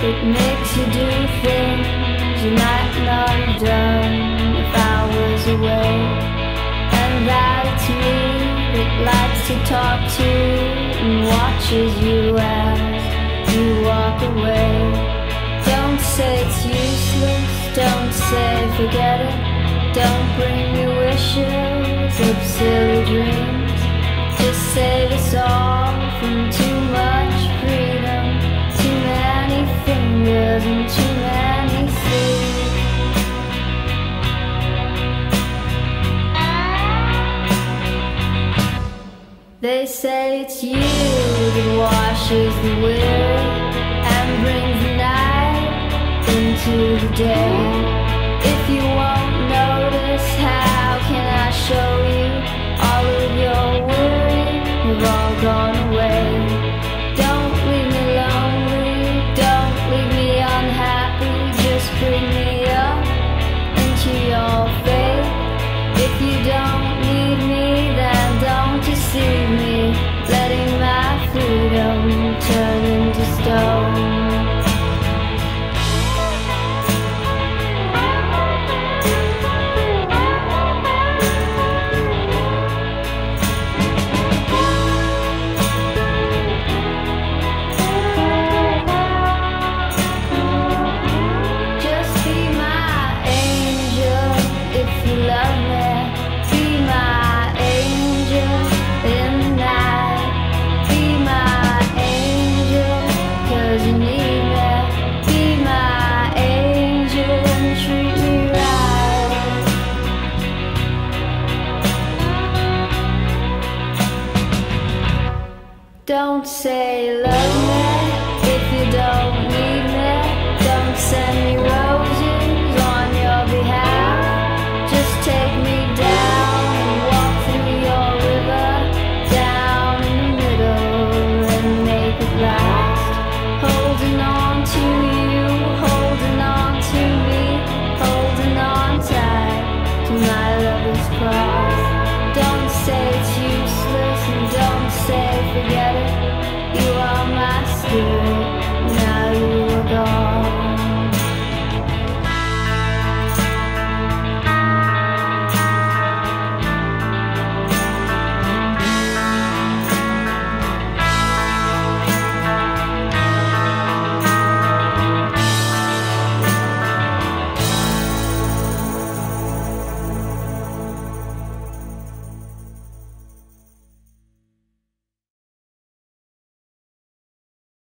It makes you do things you might not have done if I was away. And that's me that likes to talk to and watches you as you walk away. Don't say it's useless, don't say forget it. Don't bring me wishes of silly dreams. Just save us all from too much freedom, too many fingers and too many sleeves. They say it's you that washes the weary and brings the night into the day. If you won't notice, how can I show you? All of your worries have all gone away. Don't leave me lonely, don't leave me unhappy. Just bring me up into your faith. If you don't need me, then don't deceive me, letting my freedom turn into stone. Don't say love me if you don't need me. Don't send me roses on your behalf. Just take me down and walk through your river, down in the middle and make it last. Holding on to you, holding on to me, holding on tight to my lover's cross. Don't say it's useless and don't say forget it. You are my spirit.